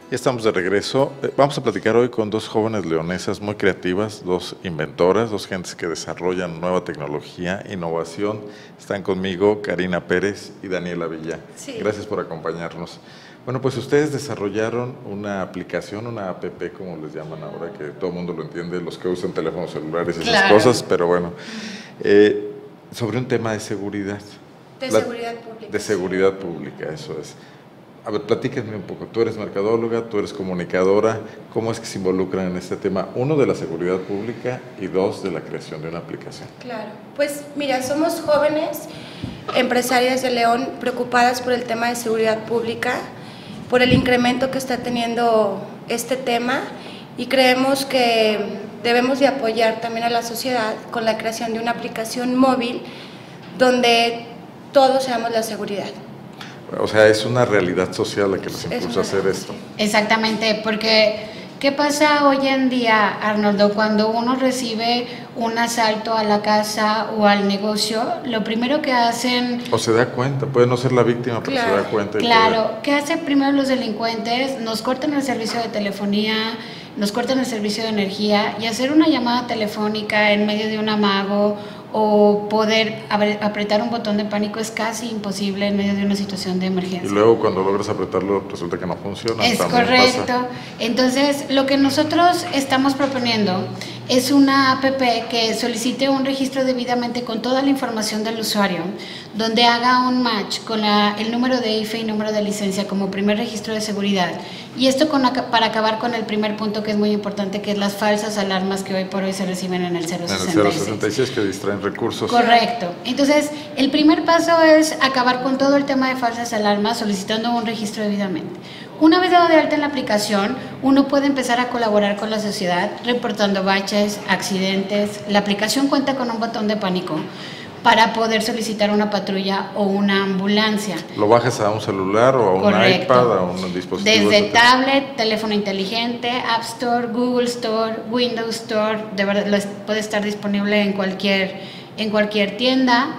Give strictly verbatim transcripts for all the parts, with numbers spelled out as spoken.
Ya estamos de regreso. Vamos a platicar hoy con dos jóvenes leonesas muy creativas, dos inventoras, dos gentes que desarrollan nueva tecnología, innovación. Están conmigo Karina Pérez y Daniela Villa. Sí. Gracias por acompañarnos. Bueno, pues ustedes desarrollaron una aplicación, una app, como les llaman ahora, que todo el mundo lo entiende, los que usan teléfonos celulares y esas Claro. cosas, pero bueno, eh, sobre un tema de seguridad. De La- seguridad pública. De seguridad pública, eso es. A ver, platíquenme un poco. Tú eres mercadóloga, tú eres comunicadora. ¿Cómo es que se involucran en este tema? Uno, de la seguridad pública y dos, de la creación de una aplicación. Claro, pues mira, somos jóvenes empresarias de León preocupadas por el tema de seguridad pública, por el incremento que está teniendo este tema, y creemos que debemos de apoyar también a la sociedad con la creación de una aplicación móvil donde todos seamos la seguridad. O sea, es una realidad social la que les Es impulsa a una hacer realidad, esto. sí. Exactamente, porque ¿qué pasa hoy en día, Arnoldo? Cuando uno recibe un asalto a la casa o al negocio, lo primero que hacen... O se da cuenta, puede no ser la víctima, pero Claro, se da cuenta. Y Claro, ¿qué hacen primero los delincuentes? Nos cortan el servicio de telefonía, nos cortan el servicio de energía, y hacer una llamada telefónica en medio de un amago o poder abre- apretar un botón de pánico es casi imposible en medio de una situación de puede- emergencia. Y luego cuando logras apretarlo resulta que no funciona. Es también correcto. pasa. Entonces, lo que nosotros estamos proponiendo es una app que solicite un registro debidamente con toda la información del usuario, donde haga un match con la- el número de I F E y número de licencia como primer registro de seguridad. Y esto con, aca- para acabar con el primer punto que es muy importante, que es las falsas alarmas que hoy por hoy se reciben en el cero En el sesenta cero y seis. sesenta y seis que distraen recursos. Correcto. Entonces, el primer paso es acabar con todo el tema de falsas alarmas solicitando un registro debidamente. Una vez dado de alta en la aplicación, uno puede empezar a colaborar con la sociedad reportando baches, accidentes. La aplicación cuenta con un botón de pánico para poder solicitar una patrulla o una ambulancia. Lo bajas a un celular o a un Correcto. iPad, a un dispositivo. Desde etcétera. tablet, teléfono inteligente, App Store, Google Store, Windows Store, de verdad lo es- puede estar disponible en cualquier, en cualquier tienda.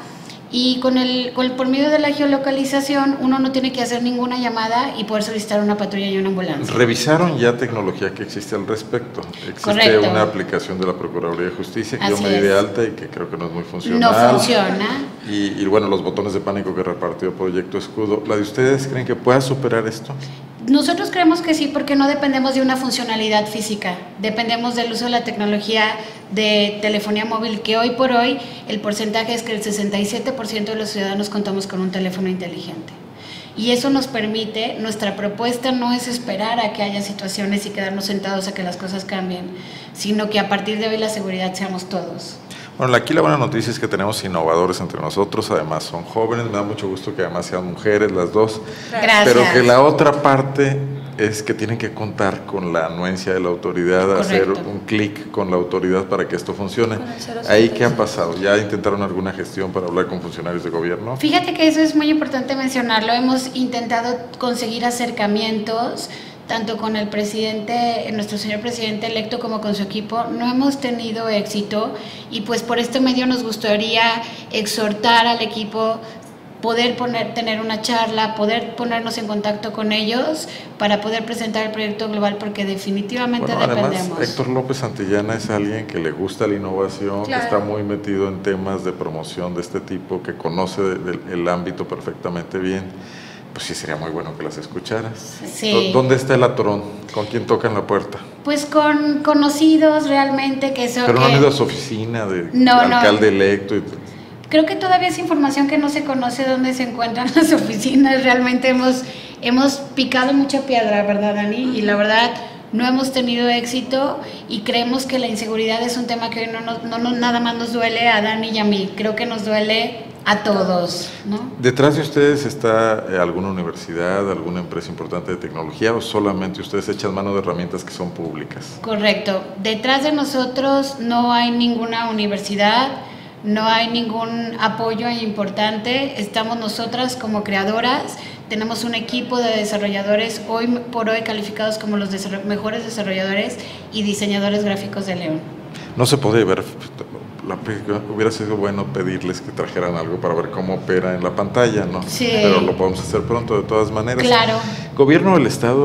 Y con el, con el- por medio de la geolocalización uno no tiene que hacer ninguna llamada y poder solicitar una patrulla y una ambulancia. ¿Revisaron ya tecnología que existe al respecto? Existe Correcto. una aplicación de la Procuraduría de Justicia que yo Así me di de es. alta y que creo que no es muy funcional. No funciona. Y, y bueno, los botones de pánico que repartió Proyecto Escudo. ¿La de ustedes creen que pueda superar esto? Nosotros creemos que sí, porque no dependemos de una funcionalidad física, dependemos del uso de la tecnología de telefonía móvil, que hoy por hoy el porcentaje es que el sesenta y siete por ciento de los ciudadanos contamos con un teléfono inteligente. Y eso nos permite, nuestra propuesta no es esperar a que haya situaciones y quedarnos sentados a que las cosas cambien, sino que a partir de hoy la seguridad seamos todos. Bueno, aquí la buena noticia es que tenemos innovadores entre nosotros, además son jóvenes, me da mucho gusto que además sean mujeres las dos, Gracias. pero que la otra parte es que tienen que contar con la anuencia de la autoridad, hacer Correcto. un clic con la autoridad para que esto funcione. Con el cero ¿Ahí sesenta y qué ha seis. pasado? ¿Ya intentaron alguna gestión para hablar con funcionarios de gobierno? Fíjate que eso es muy importante mencionarlo. Hemos intentado conseguir acercamientos tanto con el presidente, nuestro señor presidente electo, como con su equipo. No hemos tenido éxito y pues por este medio nos gustaría exhortar al equipo, poder poner, tener una charla, poder ponernos en contacto con ellos para poder presentar el proyecto global, porque definitivamente Bueno, además, dependemos. Héctor López Santillana es alguien que le gusta la innovación, que Claro. está muy metido en temas de promoción de este tipo, que conoce de- del- el ámbito perfectamente bien. Pues sí, sería muy bueno que las escucharas. Sí. ¿Dó- ¿Dónde está el atorón? ¿Con quién tocan la puerta? Pues con conocidos realmente que eso Pero no que... han ido a su oficina de No, no. alcalde electo. Y, Creo que todavía es información que no se conoce dónde se encuentran las oficinas. Realmente hemos, hemos picado mucha piedra, ¿verdad, Dani? Y la verdad no hemos tenido éxito y creemos que la inseguridad es un tema que hoy no, nos- no, nos- nada más nos duele a Dani y a mí. Creo que nos duele a todos, ¿no? ¿Detrás de ustedes está eh, alguna universidad, alguna empresa importante de tecnología o solamente ustedes echan mano de herramientas que son públicas? Correcto. Detrás de nosotros no hay ninguna universidad, no hay ningún apoyo importante. Estamos nosotras como creadoras, tenemos un equipo de desarrolladores hoy por hoy calificados como los desarroll- mejores desarrolladores y diseñadores gráficos de León. No se puede ver, la, hubiera sido bueno pedirles que trajeran algo para ver cómo opera en la pantalla, ¿no? Sí. Pero lo podemos hacer pronto de todas maneras. Claro. Gobierno del Estado,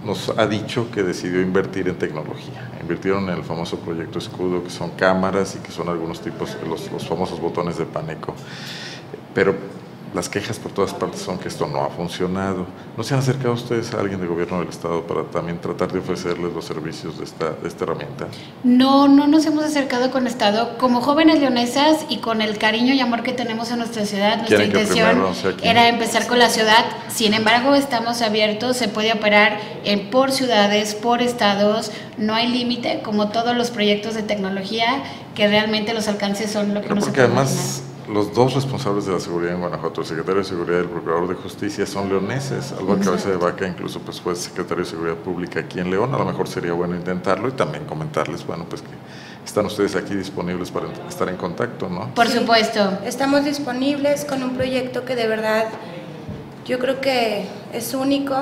nos ha dicho que decidió invertir en tecnología. Invirtieron en el famoso proyecto Escudo, que son cámaras y que son algunos tipos, los, los famosos botones de pánico. Pero las quejas por todas partes son que esto no ha funcionado. ¿No se han acercado ustedes a alguien del gobierno del estado para también tratar de ofrecerles los servicios de esta, de esta herramienta? No, no nos hemos acercado con estado. Como jóvenes leonesas y con el cariño y amor que tenemos en nuestra ciudad, nuestra intención era empezar con la ciudad. Sin embargo, estamos abiertos, se puede operar en, por ciudades, por estados, no hay límite, como todos los proyectos de tecnología, que realmente los alcances son lo que nos Porque además los dos responsables de la seguridad en Guanajuato, el secretario de Seguridad y el procurador de Justicia, son leoneses. Álvaro Cabeza de Vaca incluso pues fue secretario de Seguridad Pública aquí en León. A lo mejor sería bueno intentarlo y también comentarles, bueno, pues que están ustedes aquí disponibles para estar en contacto, ¿no? Por supuesto. Sí, estamos disponibles con un proyecto que de verdad yo creo que es único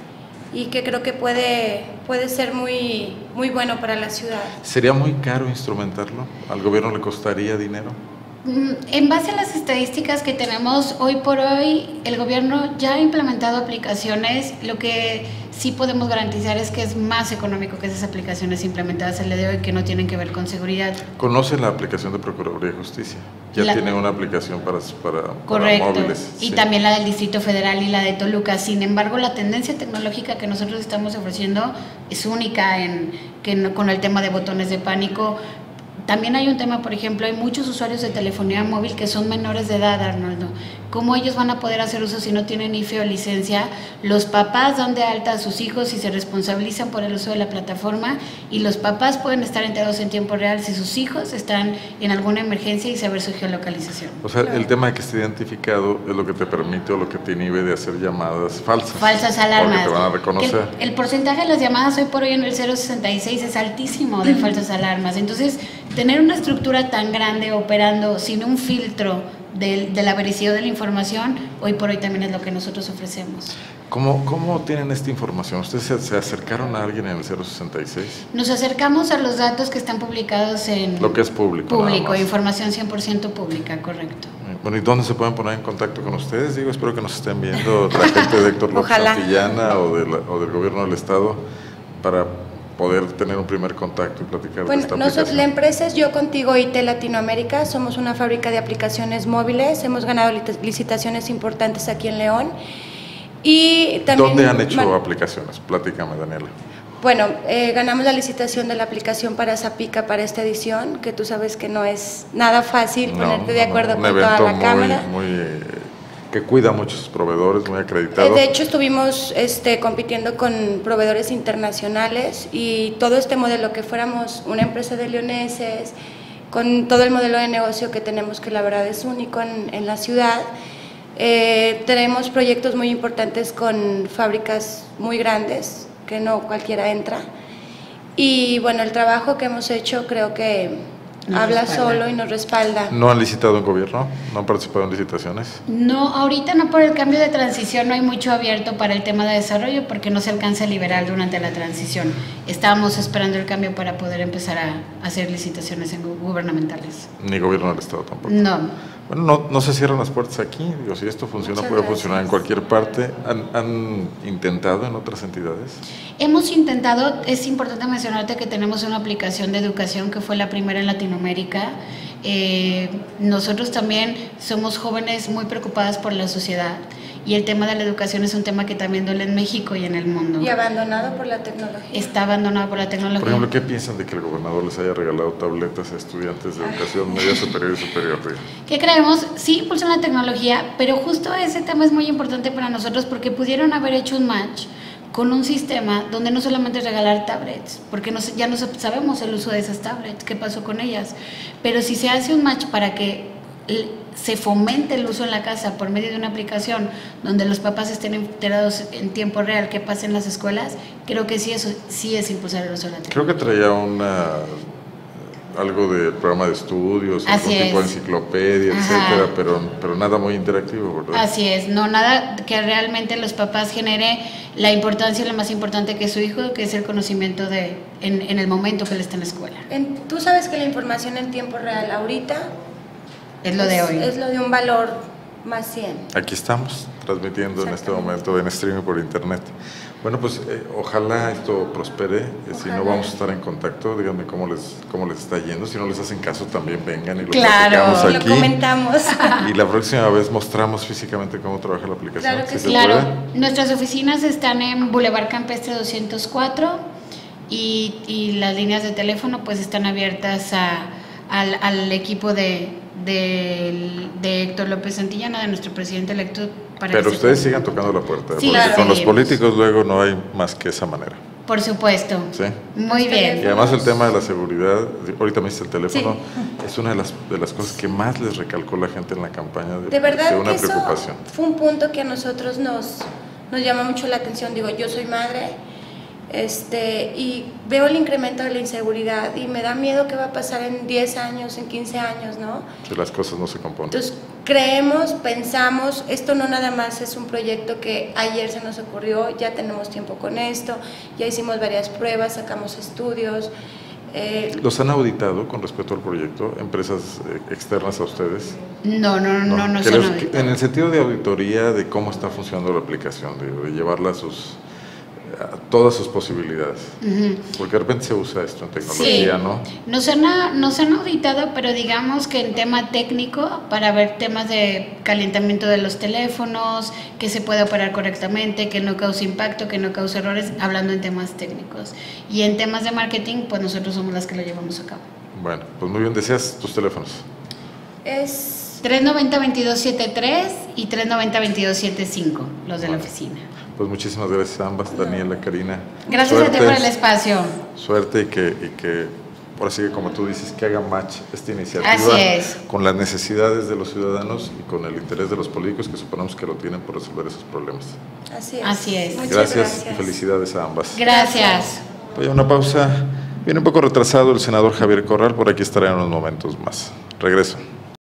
y que creo que puede, puede ser muy, muy bueno para la ciudad. ¿Sería muy caro instrumentarlo? ¿Al gobierno le costaría dinero? En base a las estadísticas que tenemos hoy por hoy, el gobierno ya ha implementado aplicaciones. Lo que sí podemos garantizar es que es más económico que esas aplicaciones implementadas el día de hoy, que no tienen que ver con seguridad. ¿Conoce la aplicación de Procuraduría de Justicia? Ya la, tiene una aplicación para, para, correcto, para móviles. Y sí. También la del Distrito Federal y la de Toluca. Sin embargo, la tendencia tecnológica que nosotros estamos ofreciendo es única en, que no, con el tema de botones de pánico. También hay un tema, por ejemplo, hay muchos usuarios de telefonía móvil que son menores de edad, Arnoldo. ¿Cómo ellos van a poder hacer uso si no tienen I F E o licencia? Los papás dan de alta a sus hijos y se responsabilizan por el uso de la plataforma, y los papás pueden estar enterados en tiempo real si sus hijos están en alguna emergencia y saber su geolocalización. O sea, el tema de que esté identificado es lo que te permite o lo que te inhibe de hacer llamadas falsas. Falsas alarmas. Porque te van a reconocer. El, el porcentaje de las llamadas hoy por hoy en el cero sesenta y seis es altísimo de falsas alarmas. Entonces, tener una estructura tan grande operando sin un filtro de, de la veracidad de la información, hoy por hoy también es lo que nosotros ofrecemos. ¿Cómo, cómo tienen esta información? ¿Ustedes se, se acercaron a alguien en el cero sesenta y seis? Nos acercamos a los datos que están publicados en... Lo que es público. Público, información cien por ciento pública, correcto. Bueno, ¿y dónde se pueden poner en contacto con ustedes? Digo, espero que nos estén viendo la gente de Héctor López Santillana o, de la, o del gobierno del estado para poder tener un primer contacto y platicar bueno, de esta nosotros, aplicación. La empresa es Yo Contigo I T Latinoamérica, somos una fábrica de aplicaciones móviles, hemos ganado licitaciones importantes aquí en León. Y también, ¿dónde han hecho man, aplicaciones? Platícame, Daniela. Bueno, eh, ganamos la licitación de la aplicación para Zapica para esta edición, que tú sabes que no es nada fácil no, ponerte de acuerdo no, con toda la muy, cámara. Muy, eh, que cuida a muchos proveedores, muy acreditado. Eh, de hecho, estuvimos este, compitiendo con proveedores internacionales y todo este modelo, que fuéramos una empresa de leoneses, con todo el modelo de negocio que tenemos, que la verdad es único en, en la ciudad. Eh, tenemos proyectos muy importantes con fábricas muy grandes, que no cualquiera entra. Y bueno, el trabajo que hemos hecho creo que nos habla respalda. Solo y nos respalda. ¿No han licitado en gobierno? ¿No han participado en licitaciones? No, ahorita no, por el cambio de transición no hay mucho abierto para el tema de desarrollo, porque no se alcanza a liberar durante la transición. Estábamos esperando el cambio para poder empezar a hacer licitaciones en gubernamentales. Ni gobierno del estado tampoco. No. Bueno, no, no se cierran las puertas aquí. Digo, si esto funciona, Muchas puede gracias. funcionar en cualquier parte. ¿Han, ¿Han intentado en otras entidades? Hemos intentado. Es importante mencionarte que tenemos una aplicación de educación que fue la primera en Latinoamérica. Eh, nosotros también somos jóvenes muy preocupadas por la sociedad, y el tema de la educación es un tema que también duele en México y en el mundo. Y abandonado por la tecnología. Está abandonado por la tecnología. Por ejemplo, ¿qué piensan de que el gobernador les haya regalado tabletas a estudiantes de educación media superior y superior? ¿Qué creemos? Sí impulsan la tecnología, pero justo ese tema es muy importante para nosotros, porque pudieron haber hecho un match con un sistema donde no solamente regalar tablets, porque no, ya no sabemos el uso de esas tablets, qué pasó con ellas, pero si se hace un match para que se fomente el uso en la casa por medio de una aplicación donde los papás estén enterados en tiempo real qué pasa en las escuelas, creo que sí, eso sí es impulsar el uso de la tecnología. Creo que traía una algo de programa de estudios, Así algún tipo de es. enciclopedia, Ajá. etcétera, pero, pero nada muy interactivo, ¿verdad? Así es, no nada que realmente los papás genere la importancia, lo más importante que es su hijo, que es el conocimiento de en, en el momento que él está en la escuela. En, Tú sabes que la información en tiempo real ahorita es lo de hoy. Es lo de un valor más cien. Aquí estamos transmitiendo en este momento en streaming por internet. Bueno, pues eh, ojalá esto prospere, eh, si no vamos a estar en contacto, díganme cómo les cómo les está yendo, si no les hacen caso también vengan y lo claro, platicamos aquí. Lo comentamos. Y la próxima vez mostramos físicamente cómo trabaja la aplicación. Claro que ¿Sí sí. Claro, puede? nuestras oficinas están en Boulevard Campestre doscientos cuatro y, y las líneas de teléfono pues están abiertas a, al, al equipo de, de, de Héctor López Santillana, de nuestro presidente electo. Para Pero ustedes pueda. sigan tocando la puerta, Sí, porque claro. con los Seguimos. políticos luego no hay más que esa manera. Por supuesto. ¿Sí? Muy bien. Y además el tema de la seguridad, ahorita me dice el teléfono, Sí. es una de las, de las cosas que más les recalcó la gente en la campaña, de, De verdad de una que eso preocupación. fue un punto que a nosotros nos, nos llama mucho la atención. Digo, yo soy madre este, y veo el incremento de la inseguridad y me da miedo qué va a pasar en diez años, en quince años, ¿no? Si las cosas no se componen. Entonces, creemos, pensamos, esto no nada más es un proyecto que ayer se nos ocurrió, ya tenemos tiempo con esto, ya hicimos varias pruebas, sacamos estudios. Eh, ¿Los han auditado con respecto al proyecto, empresas eh, externas a ustedes? No, no, no, no, no Que son los- auditados. En el sentido de auditoría de cómo está funcionando la aplicación, de, de llevarla a sus a todas sus posibilidades, Ujú. porque de repente se usa esto en tecnología, Sí. ¿no? Nos han, a- nos han auditado, pero digamos que en tema técnico, para ver temas de calentamiento de los teléfonos, que se pueda operar correctamente, que no cause impacto, que no cause errores, hablando en temas técnicos. Y en temas de marketing, pues nosotros somos las que lo llevamos a cabo. Bueno, pues muy bien, decías tus teléfonos. es tres noventa, veintidós setenta y tres y tres noventa, veintidós setenta y cinco, los de la Bueno. oficina. Pues muchísimas gracias a ambas, Daniela, Karina. Gracias a ti por el espacio. Suerte y que, y que, ahora sí que como tú dices, que haga match esta iniciativa Así es. con las necesidades de los ciudadanos y con el interés de los políticos que suponemos que lo tienen por resolver esos problemas. así es. Así es. Muchas Gracias, gracias. y felicidades a ambas. Gracias. Voy a una pausa. Viene un poco retrasado el senador Javier Corral, por aquí estará en unos momentos más. Regreso.